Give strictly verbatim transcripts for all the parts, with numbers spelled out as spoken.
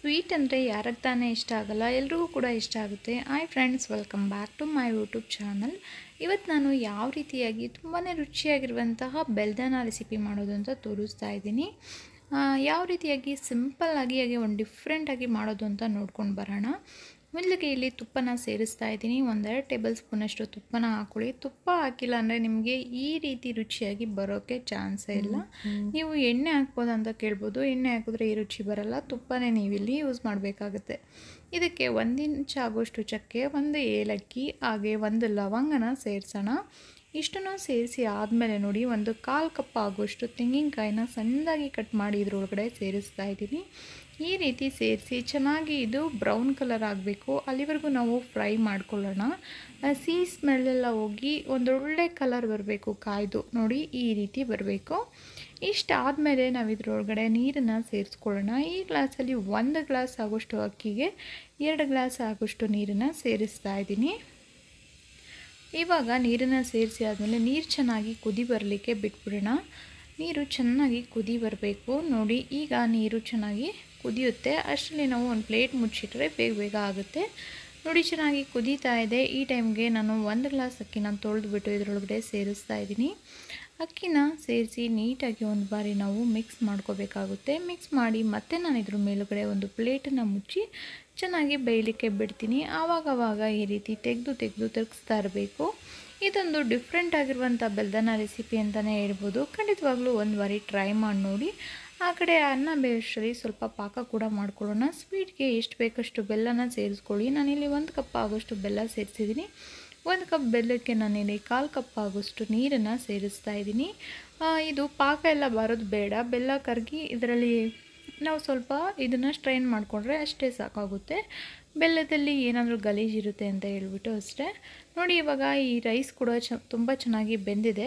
Sweet ಅಂದರೆ ಯಾರಿಗೆ ತಾನೇ ಇಷ್ಟ ಆಗಲ್ಲ, ಎಲ್ರಿಗೂ ಕೂಡ ಇಷ್ಟ ಆಗುತ್ತೆ. Hi friends, welcome back to my YouTube channel. ಇವತ್ತು ನಾನು ಯಾವ ರೀತಿಯಾಗಿ ತುಂಬಾ ರುಚಿಯಾಗಿರುವಂತಹ ಬೆಲ್ದನ ರೆಸಿಪಿ ಮಾಡೋದು ಅಂತ ತೋರಿಸ್ತಾ ಇದ್ದೀನಿ. ಯಾವ ರೀತಿಯಾಗಿ ಸಿಂಪಲ್ಲಾಗಿ ಹಾಗೆ ಒಂದು ಡಿಫ್ರೆಂಟಾಗಿ ಮಾಡೋದು ಅಂತ ನೋಡ್ಕೊಂಡು ಬರೋಣ. ಮೊದಲಿಗೆ ಇಲ್ಲಿ ತುಪ್ಪನ ಸೇರಿಸ್ತಾ ಇದ್ದೀನಿ. ಒಂದೆರಡು ಟೇಬಲ್ ಸ್ಪೂನಷ್ಟು ತುಪ್ಪನ ಹಾಕೊಳ್ಳಿ. ತುಪ್ಪ ಹಾಕಿಲ್ಲ ಅಂದರೆ ನಿಮಗೆ ಈ ರೀತಿ ರುಚಿಯಾಗಿ ಬರೋಕ್ಕೆ ಚಾನ್ಸೇ ಇಲ್ಲ. ನೀವು ಎಣ್ಣೆ ಹಾಕ್ಬೋದು ಅಂತ ಕೇಳ್ಬೋದು. ಎಣ್ಣೆ ಹಾಕಿದ್ರೆ ಈ ರುಚಿ ಬರಲ್ಲ. ತುಪ್ಪನೇ ನೀವಿಲ್ಲಿ ಯೂಸ್ ಮಾಡಬೇಕಾಗುತ್ತೆ. ಇದಕ್ಕೆ ಒಂದು ಇಂಚ್ ಆಗೋಷ್ಟು ಚಕ್ಕೆ, ಒಂದು ಏಲಕ್ಕಿ, ಹಾಗೆ ಒಂದು ಲವಂಗನ ಸೇರಿಸೋಣ. ಇಷ್ಟನ್ನು ಸೇರಿಸಿ ಆದಮೇಲೆ ನೋಡಿ, ಒಂದು ಕಾಲು ಕಪ್ ಆಗೋಷ್ಟು ತೆಂಗಿನಕಾಯಿನ ಸಣ್ಣದಾಗಿ ಕಟ್ ಮಾಡಿ ಇದ್ರೊಳಗಡೆ ಸೇರಿಸ್ತಾ ಇದ್ದೀನಿ. ಈ ರೀತಿ ಸೇರಿಸಿ ಚೆನ್ನಾಗಿ ಇದು ಬ್ರೌನ್ ಕಲರ್ ಆಗಬೇಕು, ಅಲ್ಲಿವರೆಗೂ ನಾವು ಫ್ರೈ ಮಾಡ್ಕೊಳ್ಳೋಣ. ಸಿಹಿ ಸ್ಮೆಲ್ಲೆಲ್ಲ ಹೋಗಿ ಒಂದೊಳ್ಳೆ ಕಲರ್ ಬರಬೇಕು ಕಾಯ್ದು. ನೋಡಿ ಈ ರೀತಿ ಬರಬೇಕು. ಇಷ್ಟಾದಮೇಲೆ ನಾವು ಇದ್ರೊಳಗಡೆ ನೀರನ್ನು ಸೇರಿಸ್ಕೊಳ್ಳೋಣ. ಈ ಗ್ಲಾಸಲ್ಲಿ ಒಂದು ಗ್ಲಾಸ್ ಆಗೋಷ್ಟು ಅಕ್ಕಿಗೆ ಎರಡು ಗ್ಲಾಸ್ ಆಗೋಷ್ಟು ನೀರನ್ನು ಸೇರಿಸ್ತಾ ಇದ್ದೀನಿ. ಇವಾಗ ನೀರನ್ನು ಸೇರಿಸಿ ಆದಮೇಲೆ ನೀರು ಚೆನ್ನಾಗಿ ಕುದಿ ಬರಲಿಕ್ಕೆ ಬಿಟ್ಬಿಡೋಣ. ನೀರು ಚೆನ್ನಾಗಿ ಕುದಿ ಬರಬೇಕು. ನೋಡಿ ಈಗ ನೀರು ಚೆನ್ನಾಗಿ ಕುದಿಯುತ್ತೆ. ಅಷ್ಟರಲ್ಲಿ ನಾವು ಒಂದು ಪ್ಲೇಟ್ ಮುಚ್ಚಿಟ್ರೆ ಬೇಗ ಬೇಗ ಆಗುತ್ತೆ. ನೋಡಿ ಚೆನ್ನಾಗಿ ಕುದೀತಾ ಇದೆ. ಈ ಟೈಮ್ಗೆ ನಾನು ಒಂದು ಗ್ಲಾಸ್ ಅಕ್ಕಿನ ತೊಳೆದ್ಬಿಟ್ಟು ಇದರೊಳಗಡೆ ಸೇರಿಸ್ತಾ ಇದ್ದೀನಿ. ಅಕ್ಕಿನ ಸೇರಿಸಿ ನೀಟಾಗಿ ಒಂದು ಬಾರಿ ನಾವು ಮಿಕ್ಸ್ ಮಾಡ್ಕೋಬೇಕಾಗುತ್ತೆ. ಮಿಕ್ಸ್ ಮಾಡಿ ಮತ್ತೆ ನಾನು ಇದ್ರ ಮೇಲುಗಡೆ ಒಂದು ಪ್ಲೇಟನ್ನು ಮುಚ್ಚಿ ಚೆನ್ನಾಗಿ ಬೇಯಲಿಕ್ಕೆ ಬಿಡ್ತೀನಿ. ಆವಾಗವಾಗ ಈ ರೀತಿ ತೆಗೆದು ತೆಗೆದು ತಿರುಗಿಸ್ತಾ ಇರಬೇಕು. ಇದೊಂದು ಡಿಫ್ರೆಂಟ್ ಆಗಿರುವಂಥ ಬೆಲ್ದನ ರೆಸಿಪಿ ಅಂತಲೇ ಹೇಳ್ಬೋದು. ಖಂಡಿತವಾಗ್ಲೂ ಒಂದು ಬಾರಿ ಟ್ರೈ ಮಾಡಿ ನೋಡಿ. ಆ ಕಡೆ ಅನ್ನ ಬೇಯಿಸಲಿ ಸ್ವಲ್ಪ ಪಾಕ ಕೂಡ ಮಾಡ್ಕೊಳ್ಳೋಣ. ಸ್ವೀಟ್ಗೆ ಎಷ್ಟು ಬೇಕಷ್ಟು ಬೆಲ್ಲನ ಸೇರಿಸ್ಕೊಳ್ಳಿ. ನಾನಿಲ್ಲಿ ಒಂದು ಕಪ್ ಆಗೋಷ್ಟು ಬೆಲ್ಲ ಸೇರಿಸಿದ್ದೀನಿ. ಒಂದು ಕಪ್ ಬೆಲ್ಲಕ್ಕೆ ನಾನಿಲ್ಲಿ ಕಾಲು ಕಪ್ ಆಗೋಷ್ಟು ನೀರನ್ನು ಸೇರಿಸ್ತಾ ಇದ್ದೀನಿ. ಇದು ಪಾಕ ಎಲ್ಲ ಬರೋದು ಬೇಡ. ಬೆಲ್ಲ ಕರಗಿ ಇದರಲ್ಲಿ ನಾವು ಸ್ವಲ್ಪ ಇದನ್ನು ಸ್ಟ್ರೈನ್ ಮಾಡಿಕೊಂಡ್ರೆ ಅಷ್ಟೇ ಸಾಕಾಗುತ್ತೆ. ಬೆಲ್ಲದಲ್ಲಿ ಏನಾದರೂ ಗಲೀಜಿರುತ್ತೆ ಅಂತ ಹೇಳ್ಬಿಟ್ಟು ಅಷ್ಟೇ. ನೋಡಿ ಇವಾಗ ಈ ರೈಸ್ ಕೂಡ ಚ ತುಂಬ ಚೆನ್ನಾಗಿ ಬೆಂದಿದೆ.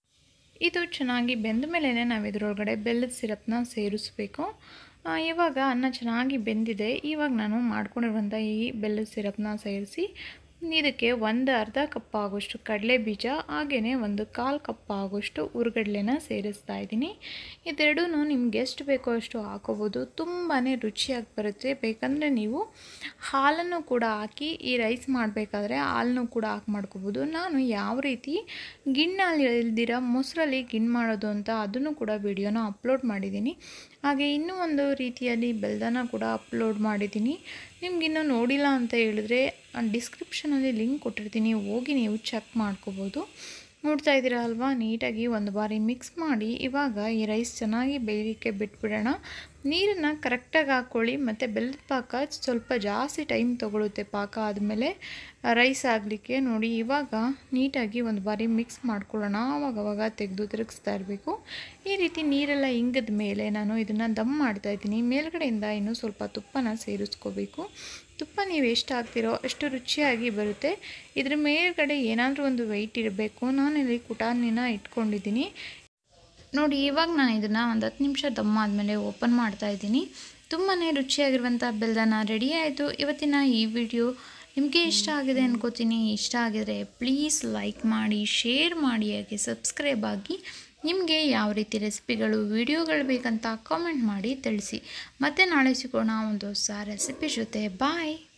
ಇದು ಚೆನ್ನಾಗಿ ಬೆಂದ ಮೇಲೆ ನಾವು ಇದರೊಳಗಡೆ ಬೆಲ್ಲದ ಸಿರಪ್ನ ಸೇರಿಸ್ಬೇಕು. ಇವಾಗ ಅನ್ನ ಚೆನ್ನಾಗಿ ಬೆಂದಿದೆ. ಇವಾಗ ನಾನು ಮಾಡ್ಕೊಂಡಿರುವಂಥ ಈ ಬೆಲ್ಲದ ಸಿರಪ್ನ ಸೇರಿಸಿ ಇದಕ್ಕೆ ಒಂದು ಅರ್ಧ ಕಪ್ ಆಗೋಷ್ಟು ಕಡಲೆ ಬೀಜ, ಹಾಗೆಯೇ ಒಂದು ಕಾಲು ಕಪ್ ಆಗೋಷ್ಟು ಹುರ್ಗಡ್ಲೆನ ಸೇರಿಸ್ತಾ ಇದ್ದೀನಿ. ಇದೆರಡೂ ನಿಮ್ಗೆ ಎಷ್ಟು ಬೇಕೋ ಅಷ್ಟು ಹಾಕೋಬೋದು. ತುಂಬಾ ರುಚಿಯಾಗಿ ಬರುತ್ತೆ. ಬೇಕಂದರೆ ನೀವು ಹಾಲನ್ನು ಕೂಡ ಹಾಕಿ ಈ ರೈಸ್ ಮಾಡಬೇಕಾದ್ರೆ ಹಾಲನ್ನು ಕೂಡ ಹಾಕಿ ಮಾಡ್ಕೋಬೋದು. ನಾನು ಯಾವ ರೀತಿ ಗಿಣ್ಣಲ್ಲಿ ಇಲ್ದಿರ ಮೊಸರಲ್ಲಿ ಗಿಣ್ಣು ಮಾಡೋದು ಅಂತ ಅದನ್ನು ಕೂಡ ವಿಡಿಯೋನ ಅಪ್ಲೋಡ್ ಮಾಡಿದ್ದೀನಿ. ಹಾಗೆ ಇನ್ನೂ ಒಂದು ರೀತಿಯಲ್ಲಿ ಬೆಲ್ದನ ಕೂಡ ಅಪ್ಲೋಡ್ ಮಾಡಿದ್ದೀನಿ. ನಿಮಗಿನ್ನೂ ನೋಡಿಲ್ಲ ಅಂತ ಹೇಳಿದ್ರೆ ಡಿಸ್ಕ್ರಿಪ್ಷನಲ್ಲಿ ಲಿಂಕ್ ಕೊಟ್ಟಿರ್ತೀನಿ, ಹೋಗಿ ನೀವು ಚೆಕ್ ಮಾಡ್ಕೋಬೋದು. ನೋಡ್ತಾ ಇದ್ದೀರಾ ಅಲ್ವಾ, ನೀಟಾಗಿ ಒಂದು ಬಾರಿ ಮಿಕ್ಸ್ ಮಾಡಿ ಇವಾಗ ಈ ರೈಸ್ ಚೆನ್ನಾಗಿ ಬೇಯಲಿಕ್ಕೆ ಬಿಟ್ಬಿಡೋಣ. ನೀರನ್ನು ಕರೆಕ್ಟಾಗಿ ಹಾಕ್ಕೊಳ್ಳಿ. ಮತ್ತು ಬೆಲ್ಲದ ಪಾಕ ಸ್ವಲ್ಪ ಜಾಸ್ತಿ ಟೈಮ್ ತೊಗೊಳುತ್ತೆ ಪಾಕ ಆದಮೇಲೆ ರೈಸ್ ಆಗಲಿಕ್ಕೆ. ನೋಡಿ ಇವಾಗ ನೀಟಾಗಿ ಒಂದು ಬಾರಿ ಮಿಕ್ಸ್ ಮಾಡ್ಕೊಳ್ಳೋಣ. ಆವಾಗವಾಗ ತೆಗೆದು ತಿರುಗಿಸ್ತಾ ಇರಬೇಕು. ಈ ರೀತಿ ನೀರೆಲ್ಲ ಇಂಗಿದ ಮೇಲೆ ನಾನು ಇದನ್ನು ದಮ್ ಮಾಡ್ತಾಯಿದ್ದೀನಿ. ಮೇಲ್ಗಡೆಯಿಂದ ಇನ್ನೂ ಸ್ವಲ್ಪ ತುಪ್ಪನ ಸೇರಿಸ್ಕೋಬೇಕು. ತುಪ್ಪ ನೀವು ಎಷ್ಟು ಹಾಕ್ತಿರೋ ಅಷ್ಟು ರುಚಿಯಾಗಿ ಬರುತ್ತೆ. ಇದ್ರ ಮೇಲ್ಗಡೆ ಏನಾದರೂ ಒಂದು ವೆಯ್ಟ್ ಇರಬೇಕು. ನಾನಿಲ್ಲಿ ಕುಟಾಣಿನ ಇಟ್ಕೊಂಡಿದ್ದೀನಿ. ನೋಡಿ ಇವಾಗ ನಾನು ಇದನ್ನು ಒಂದು ಹತ್ತು ನಿಮಿಷ ದಮ್ ಆದಮೇಲೆ ಓಪನ್ ಮಾಡ್ತಾ ಇದ್ದೀನಿ. ತುಂಬಾ ರುಚಿಯಾಗಿರುವಂಥ ಬೆಲ್ದನ ರೆಡಿ ಆಯಿತು. ಇವತ್ತಿನ ಈ ವಿಡಿಯೋ ನಿಮಗೆ ಇಷ್ಟ ಆಗಿದೆ ಅನ್ಕೋತೀನಿ. ಇಷ್ಟ ಆಗಿದರೆ ಪ್ಲೀಸ್ ಲೈಕ್ ಮಾಡಿ, ಶೇರ್ ಮಾಡಿ, ಹಾಗೆ ಸಬ್ಸ್ಕ್ರೈಬ್ ಆಗಿ. ನಿಮಗೆ ಯಾವ ರೀತಿ ರೆಸಿಪಿಗಳು ವಿಡಿಯೋಗಳು ಬೇಕಂತ ಕಾಮೆಂಟ್ ಮಾಡಿ ತಿಳಿಸಿ. ಮತ್ತೆ ನಾಳೆ ಸಿಗೋಣ ಒಂದು ಹೊಸ ರೆಸಿಪಿ ಜೊತೆ. ಬಾಯ್.